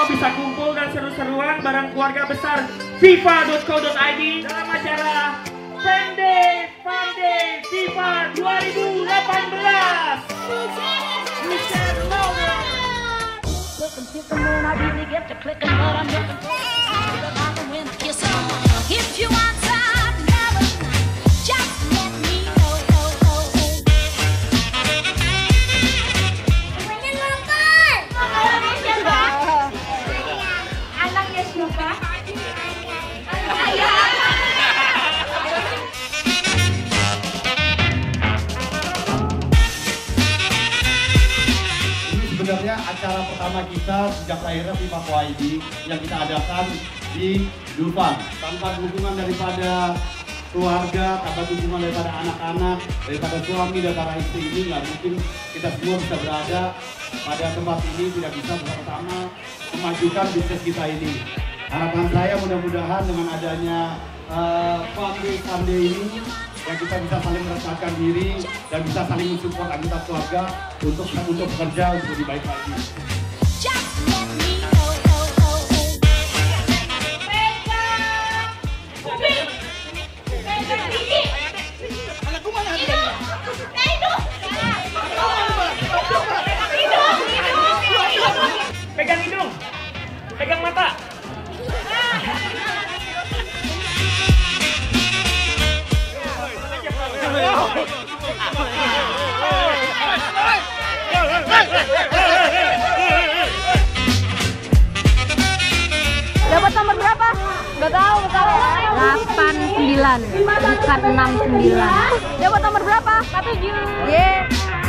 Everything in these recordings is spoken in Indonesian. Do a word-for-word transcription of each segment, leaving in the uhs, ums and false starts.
bisa kumpul dan seru-seruan bareng keluarga besar FIFA dot co dot I D dalam acara Friend Day Fun Day FIFA dua ribu delapan belas. We share louder. If you want some, never just let me know. Pengen nonton. Anaknya siapa? Sebenarnya acara pertama kita sejak lahirnya FIFA dot co dot I D yang kita adakan di Dufan. Tanpa dukungan daripada keluarga, tanpa dukungan daripada anak-anak, daripada suami dan para istri ini, nggak mungkin kita semua bisa berada pada tempat ini, tidak bisa bersama memajukan bisnis kita ini. Harapan saya mudah-mudahan dengan adanya uh, Fun Day Sunday ini, yang kita bisa saling meresahkan diri dan bisa saling mensupport anggota keluarga untuk untuk bekerja untuk lebih baik lagi. Pegang hidung, pegang mata. Dapat nomor berapa? Gak tahu, gak tahu. delapan sembilan, bukan enam sembilan. Dapat nomor berapa? tujuh. Yeah.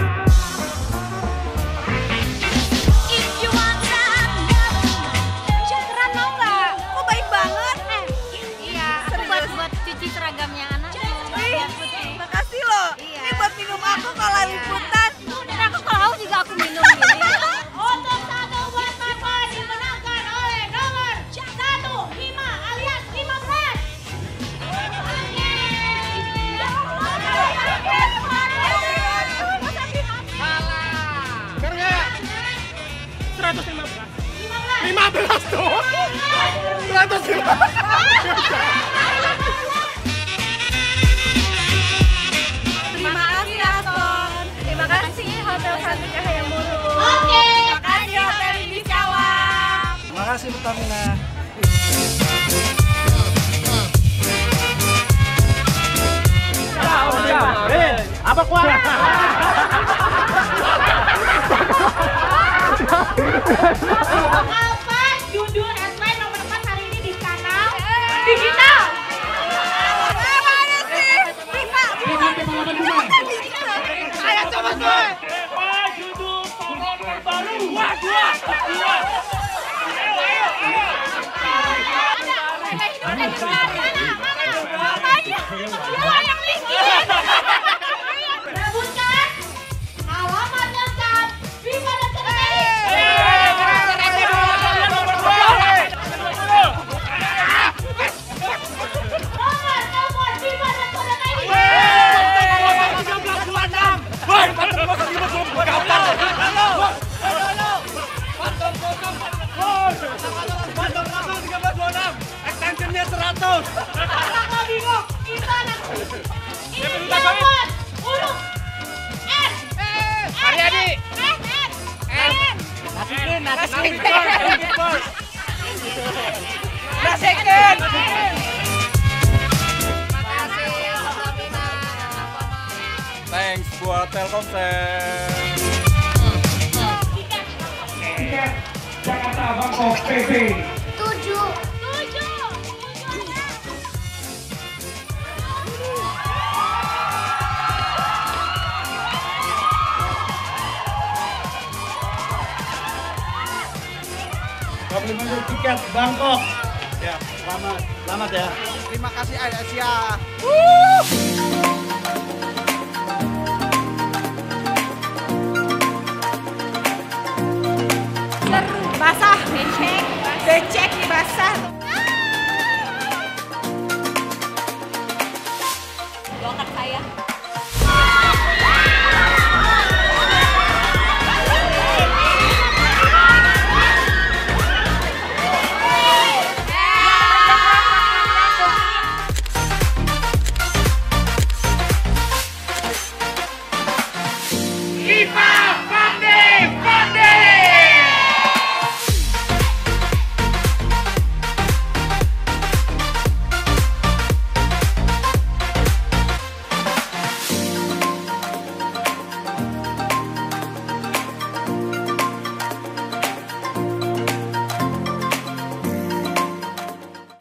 Keren mau nggak? Kok baik banget? Eh, iya, aku buat buat cuci seragamnya anak. Wih, makasih loh. Iya. Ini buat minum aku kalau liputan. Dan aku kalau haus juga aku minum gini. Untuk satu buat Papa dimenangkan oleh nomor satu lima alias lima belas. seratus lima belas. lima belas tuh. seratus lima belas. Terima kasih Aston. Terima kasih Hotel Satu Cahaya Mulu. Oke. Terima kasih Hotel Ibis Cawang. Terima kasih Pertamina. Apa kuat? Apa judul headline nomor empat hari ini di kanal digital? Mana sih? Viva. Ayo coba gue. Apa judul tonton terbaru? Wah, dua, dua. Sebutkan alamat lengkap FIFA dot co dot I D. Nomor telepon FIFA dot co dot I D. Extensionnya seratus. Kalau bingung, kita nanti. Ini telepon huruf N. Aryadi. N. N. N. Nasikin, nasikin. Nasikin. Thanks buat Telkomsel. Tiket Jakarta Bangkok P B. Tujuh. Tujuh. Komplimen tiket Bangkok. Ya, selamat, selamat ya. Terima kasih Asia. Basah, handshake.